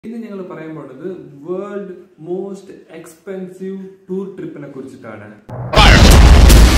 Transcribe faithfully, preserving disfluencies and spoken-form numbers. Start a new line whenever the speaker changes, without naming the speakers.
ഇന്ന് ഞങ്ങൾ പറയാൻ പോകുന്നത് വേൾഡ് മോസ്റ്റ് എക്സ്പെൻസീവ് ടൂർ ട്രിപ്പിനെ കുറിച്ചിട്ടാണ്.